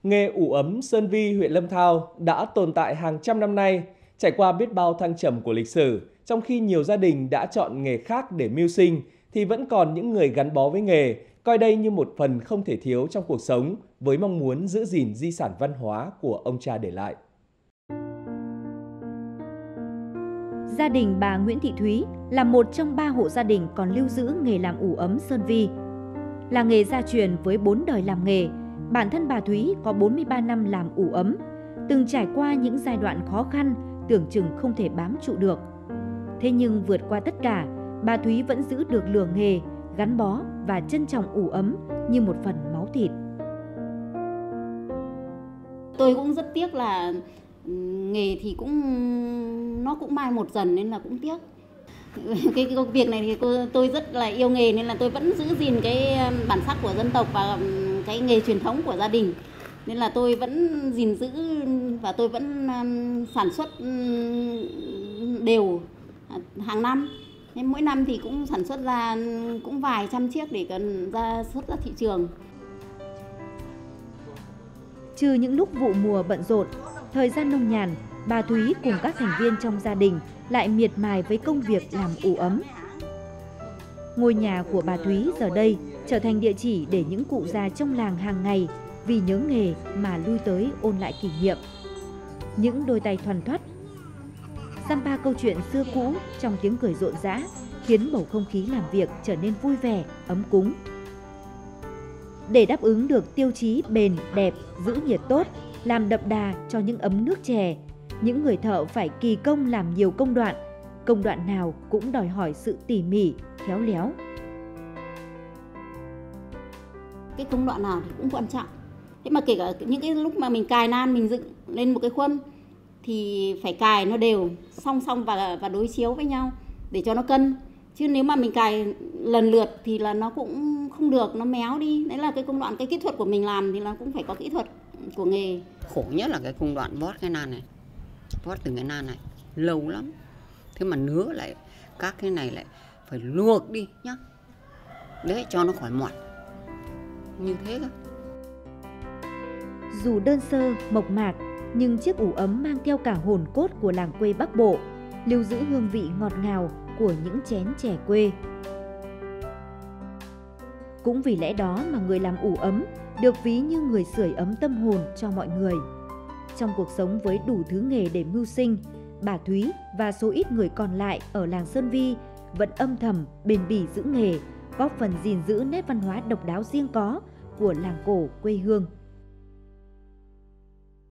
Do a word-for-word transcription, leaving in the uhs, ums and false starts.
Nghề ủ ấm Sơn Vi, huyện Lâm Thao đã tồn tại hàng trăm năm nay, trải qua biết bao thăng trầm của lịch sử. Trong khi nhiều gia đình đã chọn nghề khác để mưu sinh, thì vẫn còn những người gắn bó với nghề, coi đây như một phần không thể thiếu trong cuộc sống, với mong muốn giữ gìn di sản văn hóa của ông cha để lại. Gia đình bà Nguyễn Thị Thúy là một trong ba hộ gia đình còn lưu giữ nghề làm ủ ấm Sơn Vi. Là nghề gia truyền với bốn đời làm nghề, bản thân bà Thúy có bốn mươi ba năm làm ủ ấm, từng trải qua những giai đoạn khó khăn, tưởng chừng không thể bám trụ được. Thế nhưng vượt qua tất cả, bà Thúy vẫn giữ được lửa nghề, gắn bó và trân trọng ủ ấm như một phần máu thịt. Tôi cũng rất tiếc là nghề thì cũng nó cũng mai một dần nên là cũng tiếc. Cái công việc này thì cô, tôi rất là yêu nghề nên là tôi vẫn giữ gìn cái bản sắc của dân tộc và cái nghề truyền thống của gia đình. Nên là tôi vẫn gìn giữ và tôi vẫn sản xuất đều hàng năm. Nên mỗi năm thì cũng sản xuất ra cũng vài trăm chiếc để cần ra xuất ra thị trường. Trừ những lúc vụ mùa bận rộn, thời gian nông nhàn, bà Thúy cùng các thành viên trong gia đình lại miệt mài với công việc làm ủ ấm. Ngôi nhà của bà Thúy giờ đây trở thành địa chỉ để những cụ già trong làng hàng ngày vì nhớ nghề mà lui tới ôn lại kỷ niệm. Những đôi tay thoăn thoắt, dăm ba câu chuyện xưa cũ trong tiếng cười rộn rã khiến bầu không khí làm việc trở nên vui vẻ, ấm cúng. Để đáp ứng được tiêu chí bền, đẹp, giữ nhiệt tốt, làm đậm đà cho những ấm nước chè, những người thợ phải kỳ công làm nhiều công đoạn, công đoạn nào cũng đòi hỏi sự tỉ mỉ, khéo léo. Cái công đoạn nào thì cũng quan trọng. Thế mà kể cả những cái lúc mà mình cài nan, mình dựng lên một cái khuôn thì phải cài nó đều, song song và và đối chiếu với nhau để cho nó cân. Chứ nếu mà mình cài lần lượt thì là nó cũng không được, nó méo đi. Đấy là cái công đoạn, cái kỹ thuật của mình làm thì nó cũng phải có kỹ thuật của nghề. Khổ nhất là cái công đoạn vót cái nan này, vót từng cái nan này lâu lắm. Thế mà nứa lại các cái này lại phải luộc đi nhá, đấy cho nó khỏi mọt như thế cơ. Dù đơn sơ, mộc mạc, nhưng chiếc ủ ấm mang theo cả hồn cốt của làng quê Bắc Bộ, lưu giữ hương vị ngọt ngào của những chén chè quê. Cũng vì lẽ đó mà người làm ủ ấm được ví như người sưởi ấm tâm hồn cho mọi người. Trong cuộc sống với đủ thứ nghề để mưu sinh, bà Thúy và số ít người còn lại ở làng Sơn Vi vẫn âm thầm bền bỉ giữ nghề, góp phần gìn giữ nét văn hóa độc đáo riêng có của làng cổ quê hương.